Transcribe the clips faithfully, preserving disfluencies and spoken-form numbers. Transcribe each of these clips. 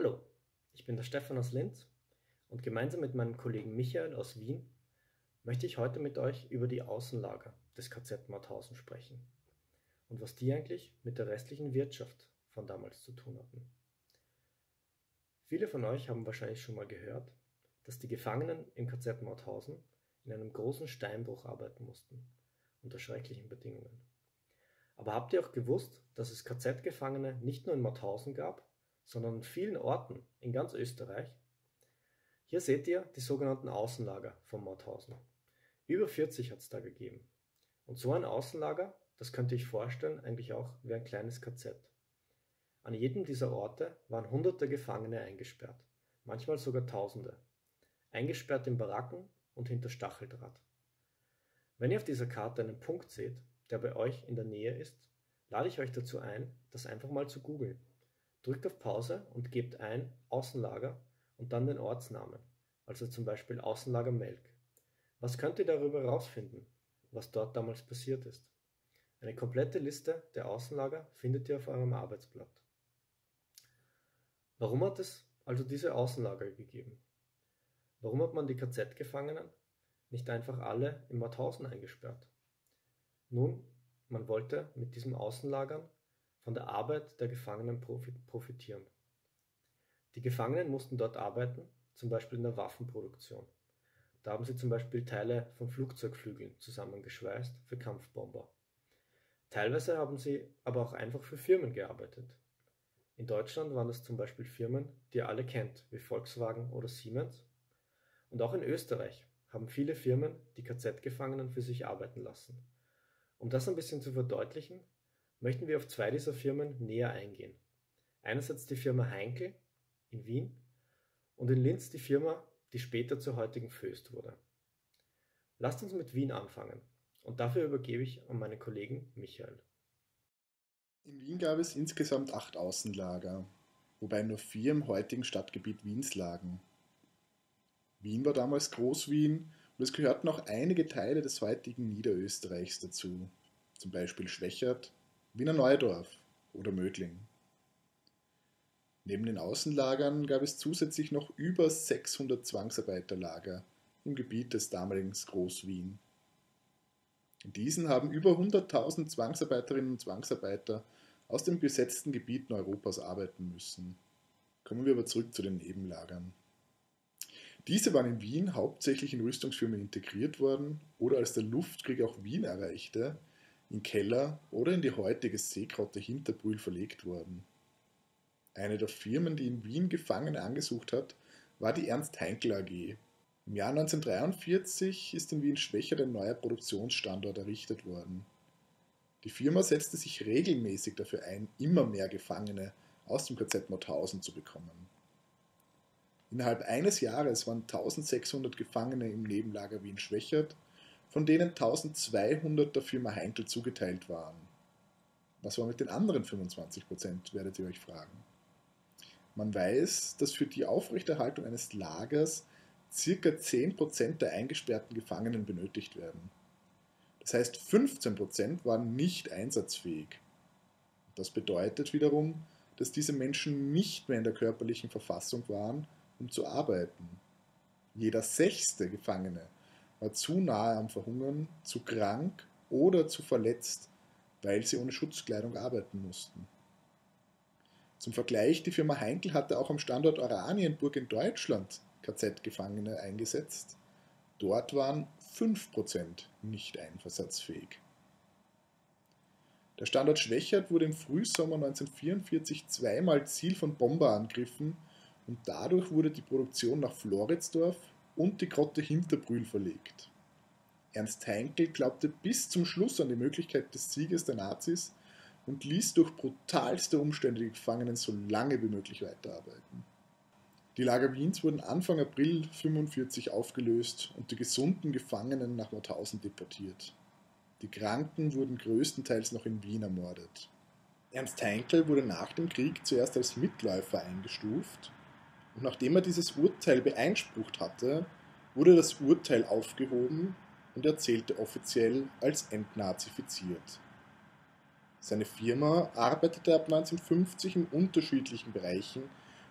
Hallo, ich bin der Stefan aus Linz und gemeinsam mit meinem Kollegen Michael aus Wien möchte ich heute mit euch über die Außenlager des K Z Mauthausen sprechen und was die eigentlich mit der restlichen Wirtschaft von damals zu tun hatten. Viele von euch haben wahrscheinlich schon mal gehört, dass die Gefangenen im K Z Mauthausen in einem großen Steinbruch arbeiten mussten, unter schrecklichen Bedingungen. Aber habt ihr auch gewusst, dass es K Z-Gefangene nicht nur in Mauthausen gab, sondern an vielen Orten in ganz Österreich? Hier seht ihr die sogenannten Außenlager von Mauthausen. Über vierzig hat es da gegeben. Und so ein Außenlager, das könnt ihr euch vorstellen, eigentlich auch wie ein kleines K Z. An jedem dieser Orte waren hunderte Gefangene eingesperrt, manchmal sogar Tausende, eingesperrt in Baracken und hinter Stacheldraht. Wenn ihr auf dieser Karte einen Punkt seht, der bei euch in der Nähe ist, lade ich euch dazu ein, das einfach mal zu googeln. Drückt auf Pause und gebt ein Außenlager und dann den Ortsnamen, also zum Beispiel Außenlager Melk. Was könnt ihr darüber herausfinden, was dort damals passiert ist? Eine komplette Liste der Außenlager findet ihr auf eurem Arbeitsblatt. Warum hat es also diese Außenlager gegeben? Warum hat man die K Z-Gefangenen nicht einfach alle in Mauthausen eingesperrt? Nun, man wollte mit diesen Außenlagern von der Arbeit der Gefangenen profitieren. Die Gefangenen mussten dort arbeiten, zum Beispiel in der Waffenproduktion. Da haben sie zum Beispiel Teile von Flugzeugflügeln zusammengeschweißt für Kampfbomber. Teilweise haben sie aber auch einfach für Firmen gearbeitet. In Deutschland waren das zum Beispiel Firmen, die ihr alle kennt, wie Volkswagen oder Siemens. Und auch in Österreich haben viele Firmen die K Z-Gefangenen für sich arbeiten lassen. Um das ein bisschen zu verdeutlichen, möchten wir auf zwei dieser Firmen näher eingehen. Einerseits die Firma Heinkel in Wien und in Linz die Firma, die später zur heutigen Voest wurde. Lasst uns mit Wien anfangen und dafür übergebe ich an meinen Kollegen Michael. In Wien gab es insgesamt acht Außenlager, wobei nur vier im heutigen Stadtgebiet Wiens lagen. Wien war damals Groß-Wien und es gehörten auch einige Teile des heutigen Niederösterreichs dazu, zum Beispiel Schwechat, Wiener Neudorf oder Mödling. Neben den Außenlagern gab es zusätzlich noch über sechshundert Zwangsarbeiterlager im Gebiet des damaligen Groß-Wien. In diesen haben über hunderttausend Zwangsarbeiterinnen und Zwangsarbeiter aus dem besetzten Gebieten Europas arbeiten müssen. Kommen wir aber zurück zu den Nebenlagern. Diese waren in Wien hauptsächlich in Rüstungsfirmen integriert worden oder als der Luftkrieg auch Wien erreichte, in Keller oder in die heutige Seegrotte Hinterbrühl verlegt worden. Eine der Firmen, die in Wien Gefangene angesucht hat, war die Ernst Heinkel A G. Im Jahr neunzehnhundertdreiundvierzig ist in Wien Schwechat ein neuer Produktionsstandort errichtet worden. Die Firma setzte sich regelmäßig dafür ein, immer mehr Gefangene aus dem K Z Mauthausen zu bekommen. Innerhalb eines Jahres waren eintausendsechshundert Gefangene im Nebenlager Wien-Schwechat, von denen eintausendzweihundert der Firma Heinkel zugeteilt waren. Was war mit den anderen fünfundzwanzig Prozent, werdet ihr euch fragen. Man weiß, dass für die Aufrechterhaltung eines Lagers ca. zehn Prozent der eingesperrten Gefangenen benötigt werden. Das heißt, fünfzehn Prozent waren nicht einsatzfähig. Das bedeutet wiederum, dass diese Menschen nicht mehr in der körperlichen Verfassung waren, um zu arbeiten. Jeder sechste Gefangene war zu nahe am Verhungern, zu krank oder zu verletzt, weil sie ohne Schutzkleidung arbeiten mussten. Zum Vergleich, die Firma Heinkel hatte auch am Standort Oranienburg in Deutschland K Z-Gefangene eingesetzt. Dort waren fünf Prozent nicht einsatzfähig. Der Standort Schwechat wurde im Frühsommer neunzehnhundertvierundvierzig zweimal Ziel von Bomberangriffen und dadurch wurde die Produktion nach Floridsdorf und die Grotte Hinterbrühl verlegt. Ernst Heinkel glaubte bis zum Schluss an die Möglichkeit des Sieges der Nazis und ließ durch brutalste Umstände die Gefangenen so lange wie möglich weiterarbeiten. Die Lager Wiens wurden Anfang April neunzehnhundertfünfundvierzig aufgelöst und die gesunden Gefangenen nach Mauthausen deportiert. Die Kranken wurden größtenteils noch in Wien ermordet. Ernst Heinkel wurde nach dem Krieg zuerst als Mitläufer eingestuft und nachdem er dieses Urteil beeinsprucht hatte, wurde das Urteil aufgehoben und er zählte offiziell als entnazifiziert. Seine Firma arbeitete ab neunzehnhundertfünfzig in unterschiedlichen Bereichen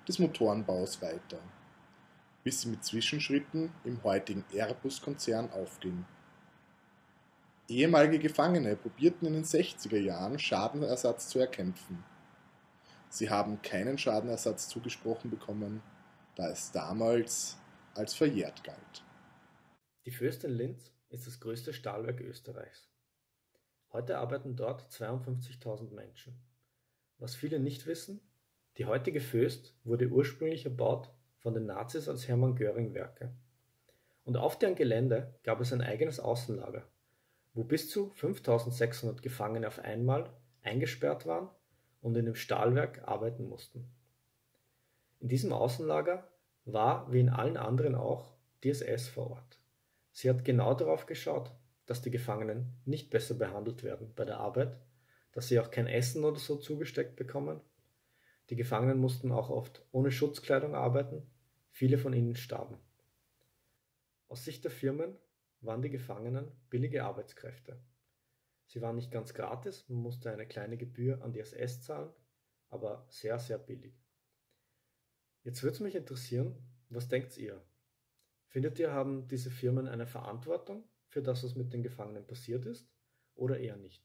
des Motorenbaus weiter, bis sie mit Zwischenschritten im heutigen Airbus-Konzern aufging. Ehemalige Gefangene probierten in den sechziger Jahren Schadenersatz zu erkämpfen. Sie haben keinen Schadenersatz zugesprochen bekommen, da es damals als verjährt galt. Die Voest in Linz ist das größte Stahlwerk Österreichs. Heute arbeiten dort zweiundfünfzigtausend Menschen. Was viele nicht wissen, die heutige Voest wurde ursprünglich erbaut von den Nazis als Hermann-Göring-Werke. Und auf deren Gelände gab es ein eigenes Außenlager, wo bis zu fünftausendsechshundert Gefangene auf einmal eingesperrt waren und in dem Stahlwerk arbeiten mussten. In diesem Außenlager war, wie in allen anderen auch, die S S vor Ort. Sie hat genau darauf geschaut, dass die Gefangenen nicht besser behandelt werden bei der Arbeit, dass sie auch kein Essen oder so zugesteckt bekommen. Die Gefangenen mussten auch oft ohne Schutzkleidung arbeiten, viele von ihnen starben. Aus Sicht der Firmen waren die Gefangenen billige Arbeitskräfte. Sie waren nicht ganz gratis, man musste eine kleine Gebühr an die S S zahlen, aber sehr, sehr billig. Jetzt würde es mich interessieren, was denkt ihr? Findet ihr, haben diese Firmen eine Verantwortung für das, was mit den Gefangenen passiert ist, oder eher nicht?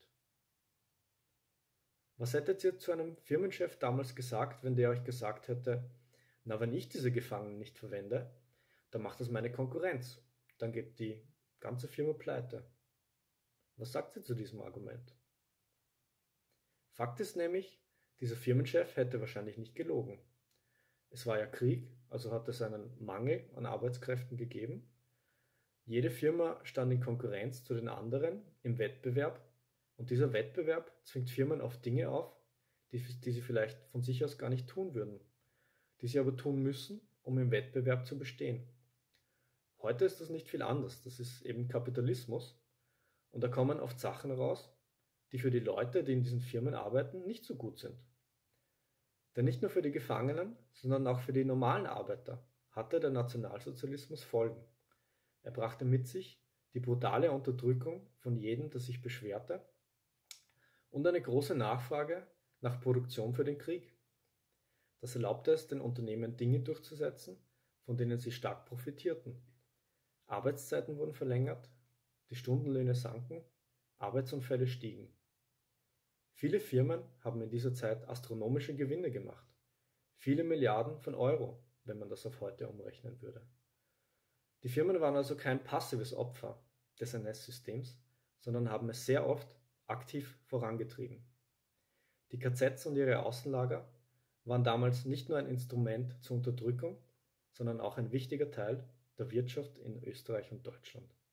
Was hättet ihr zu einem Firmenchef damals gesagt, wenn der euch gesagt hätte, na, wenn ich diese Gefangenen nicht verwende, dann macht das meine Konkurrenz, dann geht die ganze Firma pleite. Was sagt ihr zu diesem Argument? Fakt ist nämlich, dieser Firmenchef hätte wahrscheinlich nicht gelogen. Es war ja Krieg, also hat es einen Mangel an Arbeitskräften gegeben. Jede Firma stand in Konkurrenz zu den anderen im Wettbewerb und dieser Wettbewerb zwingt Firmen auf Dinge auf, die, die sie vielleicht von sich aus gar nicht tun würden, die sie aber tun müssen, um im Wettbewerb zu bestehen. Heute ist das nicht viel anders, das ist eben Kapitalismus und da kommen oft Sachen raus, die für die Leute, die in diesen Firmen arbeiten, nicht so gut sind. Denn nicht nur für die Gefangenen, sondern auch für die normalen Arbeiter hatte der Nationalsozialismus Folgen. Er brachte mit sich die brutale Unterdrückung von jedem, der sich beschwerte, und eine große Nachfrage nach Produktion für den Krieg. Das erlaubte es den Unternehmen, Dinge durchzusetzen, von denen sie stark profitierten. Arbeitszeiten wurden verlängert, die Stundenlöhne sanken, Arbeitsunfälle stiegen. Viele Firmen haben in dieser Zeit astronomische Gewinne gemacht. Viele Milliarden von Euro, wenn man das auf heute umrechnen würde. Die Firmen waren also kein passives Opfer des N S-Systems, sondern haben es sehr oft aktiv vorangetrieben. Die K Zs und ihre Außenlager waren damals nicht nur ein Instrument zur Unterdrückung, sondern auch ein wichtiger Teil der Wirtschaft in Österreich und Deutschland.